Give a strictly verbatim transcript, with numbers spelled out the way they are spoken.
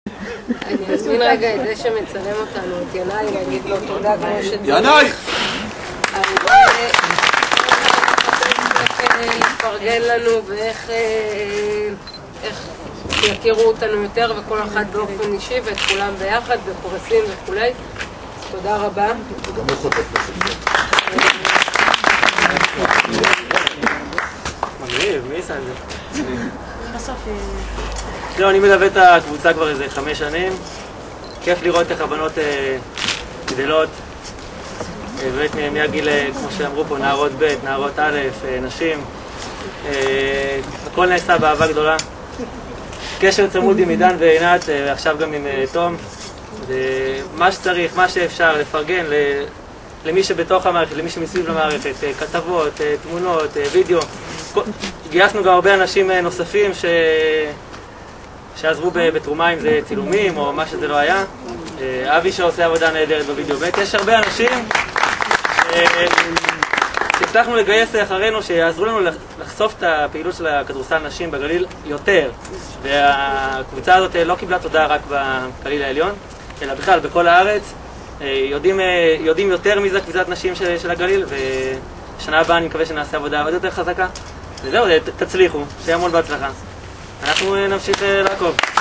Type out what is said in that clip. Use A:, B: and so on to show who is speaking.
A: אני אזמין רגע את זה שמצלם אותנו, את ינאי, להגיד לו תודה כמו שצריך.
B: ינאי!
A: לפרגן לנו ואיך יכירו אותנו יותר, וכל אחד באופן אישי ואת כולם ביחד בפרסים וכולי. תודה רבה.
B: וגם הוא חוטף לזה.
C: מגניב, מי עשה את זה? בסוף... לא, אני מלווה את הקבוצה כבר איזה חמש שנים. כיף לראות איך הבנות גדלות. באמת מהגיל, כמו שאמרו פה, נערות ב', נערות א', נשים. הכל נעשה באהבה גדולה. קשר צמוד עם עידן ועינת, ועכשיו גם עם תום. מה שצריך, מה שאפשר, לפרגן למי שבתוך המערכת, למי שמסביב למערכת, כתבות, תמונות, וידאו. גייסנו גם הרבה אנשים נוספים ש... שעזרו בתרומה, אם זה צילומים או מה שזה לא היה. אבי שעושה עבודה נהדרת בווידאו. באמת יש הרבה אנשים שהצלחנו לגייס אחרינו, שיעזרו לנו לחשוף את הפעילות של הכדורסל נשים בגליל יותר. והקבוצה הזאת לא קיבלה תודה רק בגליל העליון, אלא בכלל בכל הארץ. יודעים, יודעים יותר מזה קבוצת נשים של, של הגליל, ושנה הבאה אני מקווה שנעשה עבודה עוד יותר חזקה. וזהו, תצליחו, שיהיה המון בהצלחה. אנחנו נמשיך לעקוב.